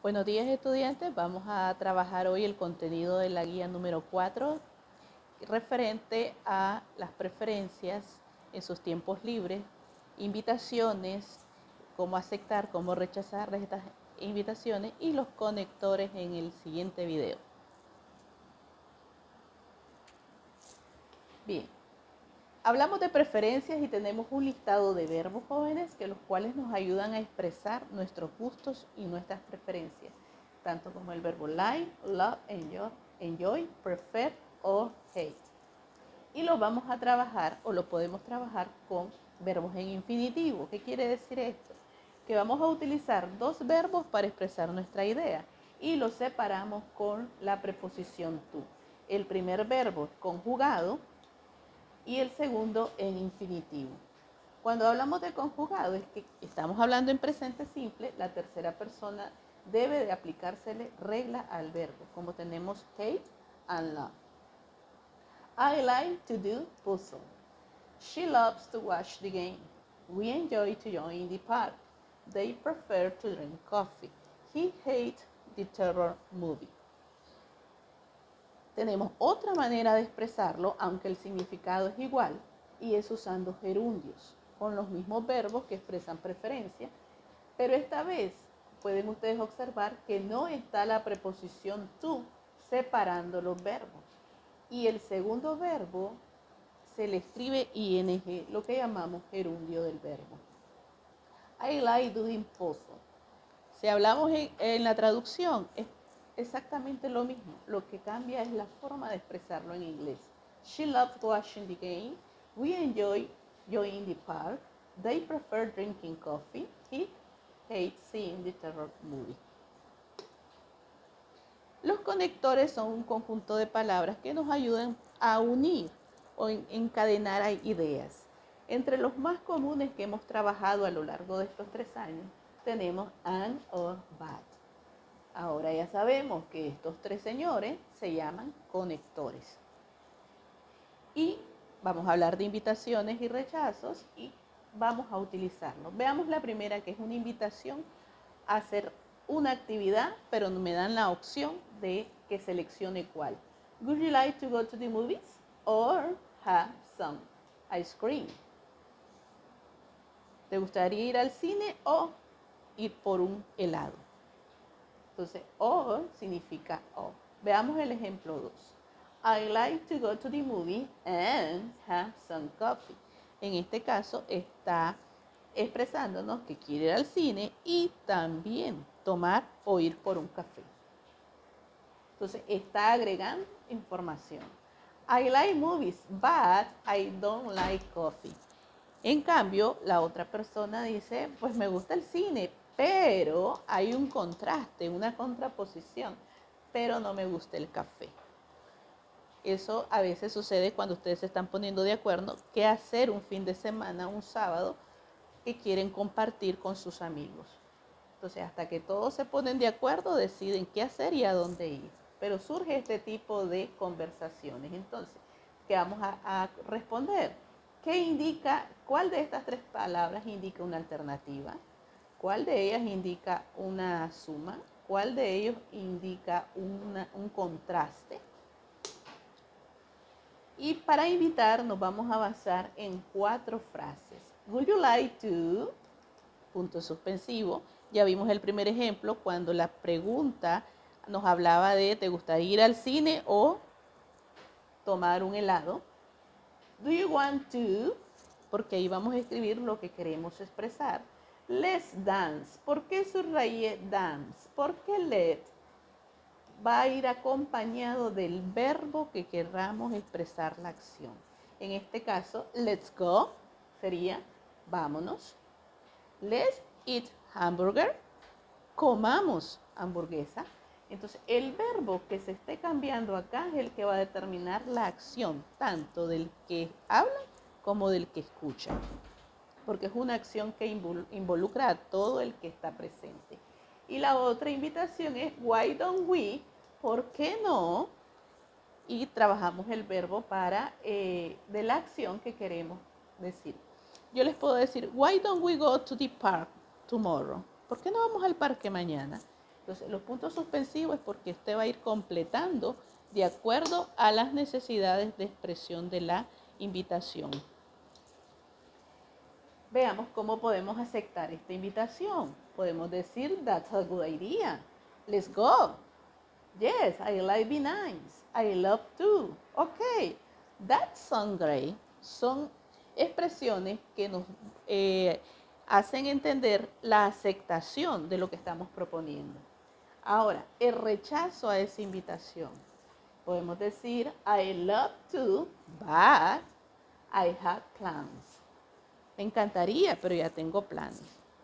Buenos días, estudiantes. Vamos a trabajar hoy el contenido de la guía número 4 referente a las preferencias en sus tiempos libres, invitaciones, cómo aceptar, cómo rechazar estas invitaciones y los conectores en el siguiente video. Bien, hablamos de preferencias y tenemos un listado de verbos, jóvenes, que los cuales nos ayudan a expresar nuestros gustos y nuestras preferencias, tanto como el verbo like, love, enjoy, prefer o hate. Y lo vamos a trabajar o lo podemos trabajar con verbos en infinitivo. ¿Qué quiere decir esto? Que vamos a utilizar dos verbos para expresar nuestra idea y los separamos con la preposición to. El primer verbo conjugado y el segundo en infinitivo. Cuando hablamos de conjugado es que estamos hablando en presente simple, la tercera persona debe de aplicársele regla al verbo, como tenemos hate and love. I like to do puzzle. She loves to watch the game. We enjoy to join the park. They prefer to drink coffee. He hates the terror movie. Tenemos otra manera de expresarlo, aunque el significado es igual, y es usando gerundios, con los mismos verbos que expresan preferencia, pero esta vez pueden ustedes observar que no está la preposición to separando los verbos. Y el segundo verbo se le escribe ing, lo que llamamos gerundio del verbo. I like doing puzzle. Si hablamos en la traducción, es exactamente lo mismo. Lo que cambia es la forma de expresarlo en inglés. She loves watching the game. We enjoy joining the park. They prefer drinking coffee. He hates seeing the terror movie. Los conectores son un conjunto de palabras que nos ayudan a unir o encadenar ideas. Entre los más comunes que hemos trabajado a lo largo de estos 3 años, tenemos and, or, but. Ahora ya sabemos que estos 3 señores se llaman conectores. Y vamos a hablar de invitaciones y rechazos y vamos a utilizarlos. Veamos la primera, que es una invitación a hacer una actividad, pero me dan la opción de que seleccione cuál. Would you like to go to the movies or have some ice cream? ¿Te gustaría ir al cine o ir por un helado? Entonces, or significa o. Veamos el ejemplo 2. I like to go to the movie and have some coffee. En este caso está expresándonos que quiere ir al cine y también tomar o ir por un café. Entonces está agregando información. I like movies, but I don't like coffee. En cambio, la otra persona dice, pues me gusta el cine, pero hay un contraste, una contraposición, pero no me gusta el café. Eso a veces sucede cuando ustedes se están poniendo de acuerdo qué hacer un fin de semana, un sábado, que quieren compartir con sus amigos. Entonces, hasta que todos se ponen de acuerdo, deciden qué hacer y a dónde ir. Pero surge este tipo de conversaciones. Entonces, ¿qué vamos a responder? ¿Qué indica, cuál de estas 3 palabras indica una alternativa? ¿Cuál de ellas indica una suma? ¿Cuál de ellos indica un contraste? Y para invitar nos vamos a basar en 4 frases. Would you like to? Punto suspensivo. Ya vimos el primer ejemplo cuando la pregunta nos hablaba de ¿te gustaría ir al cine o tomar un helado? Do you want to? Porque ahí vamos a escribir lo que queremos expresar. Let's dance. ¿Por qué subrayé dance? Porque let va a ir acompañado del verbo que queramos expresar la acción. En este caso, let's go sería vámonos. Let's eat hamburger. Comamos hamburguesa. Entonces, el verbo que se esté cambiando acá es el que va a determinar la acción, tanto del que habla como del que escucha. Porque es una acción que involucra a todo el que está presente. Y la otra invitación es why don't we, ¿por qué no? Y trabajamos el verbo para de la acción que queremos decir. Yo les puedo decir, why don't we go to the park tomorrow? ¿Por qué no vamos al parque mañana? Entonces, los puntos suspensivos es porque usted va a ir completando de acuerdo a las necesidades de expresión de la invitación. Veamos cómo podemos aceptar esta invitación. Podemos decir, that's a good idea. Let's go. Yes, I like be nice. I love to. Okay, that sounds great. Son expresiones que nos hacen entender la aceptación de lo que estamos proponiendo. Ahora, el rechazo a esa invitación. Podemos decir, I love to, but I have plans. Me encantaría, pero ya tengo planes.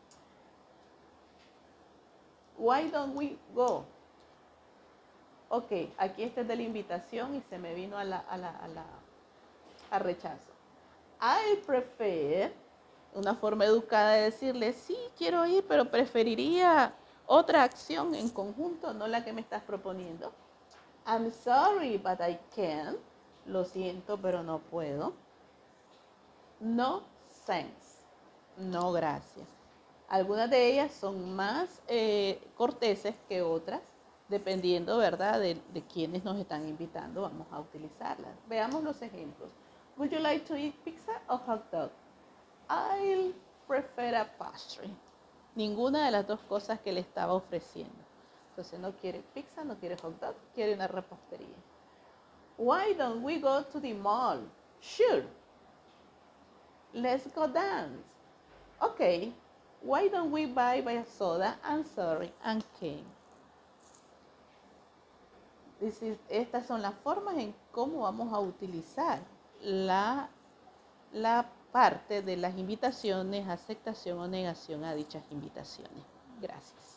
Why don't we go? Ok, aquí está de la invitación y se me vino al rechazo. I prefer, una forma educada de decirle, sí, quiero ir, pero preferiría otra acción en conjunto, no la que me estás proponiendo. I'm sorry, but I can't. Lo siento, pero no puedo. No thanks. No, gracias. Algunas de ellas son más corteses que otras, dependiendo, ¿verdad?, de quienes nos están invitando. Vamos a utilizarlas. Veamos los ejemplos. Would you like to eat pizza or hot dog? I'll prefer a pastry. Ninguna de las dos cosas que le estaba ofreciendo. Entonces no quiere pizza, no quiere hot dog, quiere una repostería. Why don't we go to the mall? Sure. Let's go dance. Okay. Why don't we buy a soda? I'm sorry, and cake. Estas son las formas en cómo vamos a utilizar la parte de las invitaciones, aceptación o negación a dichas invitaciones. Gracias.